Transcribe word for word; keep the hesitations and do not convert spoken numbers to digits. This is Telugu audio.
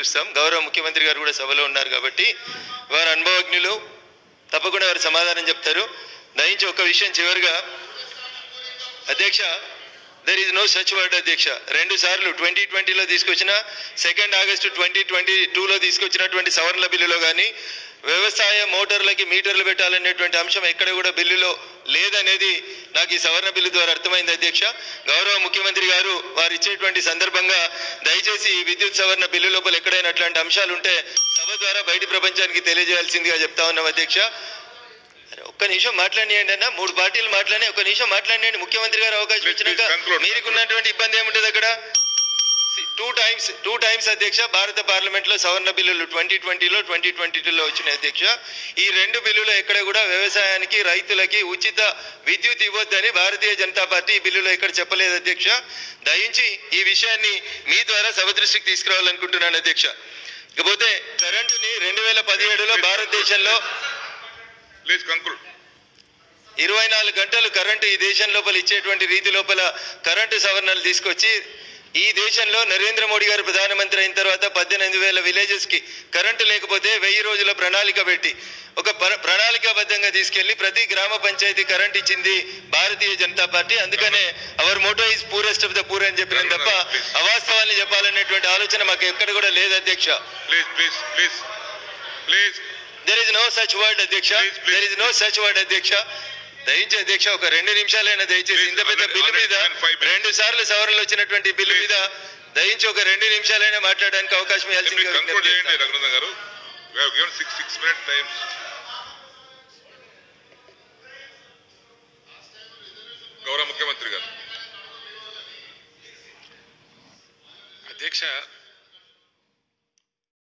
వినిపిస్తాం. గౌరవ ముఖ్యమంత్రి గారు కూడా సభలో ఉన్నారు కాబట్టి వారు అనుభవజ్ఞులు, తప్పకుండా వారు సమాధానం చెప్తారు. దయించి ఒక విషయం చివరిగా అధ్యక్ష, there is no such word అధ్యక్ష. రెండు సార్లు ట్వంటీ ట్వంటీలో తీసుకొచ్చిన, సెకండ్ ఆగస్టు ట్వంటీ ట్వంటీ టూలో తీసుకొచ్చినటువంటి సవరణ బిల్లులో కానీ వ్యవసాయ మోటార్లకి మీటర్లు పెట్టాలనేటువంటి అంశం ఎక్కడ కూడా బిల్లులో లేదనేది నాకు ఈ సవరణ బిల్లు ద్వారా అర్థమైంది అధ్యక్ష. గౌరవ ముఖ్యమంత్రి గారు వారు ఇచ్చేటువంటి సందర్భంగా దయచేసి ఈ విద్యుత్ సవరణ బిల్లు లోపల ఎక్కడైనా అట్లాంటి అంశాలు ఉంటే సభ ద్వారా బయటి ప్రపంచానికి తెలియజేయాల్సిందిగా చెప్తా ఉన్నాం అధ్యక్ష. ఒక్క నిమిషం మాట్లాడియండి అన్న, మూడు పార్టీలు మాట్లాడి ఒక నిమిషం మాట్లాడియండి. ముఖ్యమంత్రి గారు అవకాశం ఇచ్చినాక మీకు ఉన్నటువంటి ఇబ్బంది ఏముంటుంది అక్కడ? టూ టైమ్స్ టూ టైమ్స్ అధ్యక్ష భారత పార్లమెంట్ లో సవరణ బిల్లులు ట్వంటీ ట్వంటీలో ట్వంటీ ట్వంటీ టూలో వచ్చినాయి అధ్యక్ష. ఈ రెండు బిల్లులు ఎక్కడ కూడా వ్యవసాయానికి రైతులకి ఉచిత విద్యుత్ ఇవ్వద్దని భారతీయ జనతా పార్టీ ఈ బిల్లులో ఎక్కడ చెప్పలేదు అధ్యక్ష. దయించి ఈ విషయాన్ని మీ ద్వారా సభ దృష్టికి తీసుకురావాలనుకుంటున్నాను అధ్యక్ష. ఇకపోతే కరెంటుని రెండు వేల పదిహేడులో భారతదేశంలో ఇరవై నాలుగు గంటలు కరెంటు ఈ దేశం లోపల ఇచ్చేటువంటి రీతి లోపల కరెంటు సవరణలు తీసుకొచ్చి ఈ దేశంలో నరేంద్ర మోడీ గారు ప్రధానమంత్రి అయిన తర్వాత పద్దెనిమిది వేల విలేజెస్ కి కరెంటు లేకపోతే వెయ్యి రోజుల ప్రణాళిక పెట్టి ఒక ప్రణాళికాబద్ధంగా తీసుకెళ్లి ప్రతి గ్రామ పంచాయతీ కరెంట్ ఇచ్చింది భారతీయ జనతా పార్టీ. అందుకనే our motto is purest of the poor అని చెప్పిన తప్ప అవాస్తవాన్ని చెప్పాలనేటువంటి ఆలోచన మాకు ఎక్కడ కూడా లేదు అధ్యక్ష. There is no such word అధ్యక్ష. There is no such word అధ్యక్ష. దయచేసి అధ్యక్ష ఒక రెండు నిమిషాలైనా దయచేసి ఇంత పెద్ద బిల్లు మీద రెండు సార్లు సవరణలు వచ్చినటువంటి బిల్లు మీద దయచేసి ఒక రెండు నిమిషాలైనా మాట్లాడడానికి అవకాశం ఇవ్వాల్సిందిగా గౌరవ ముఖ్యమంత్రి గారు. అధ్యక్ష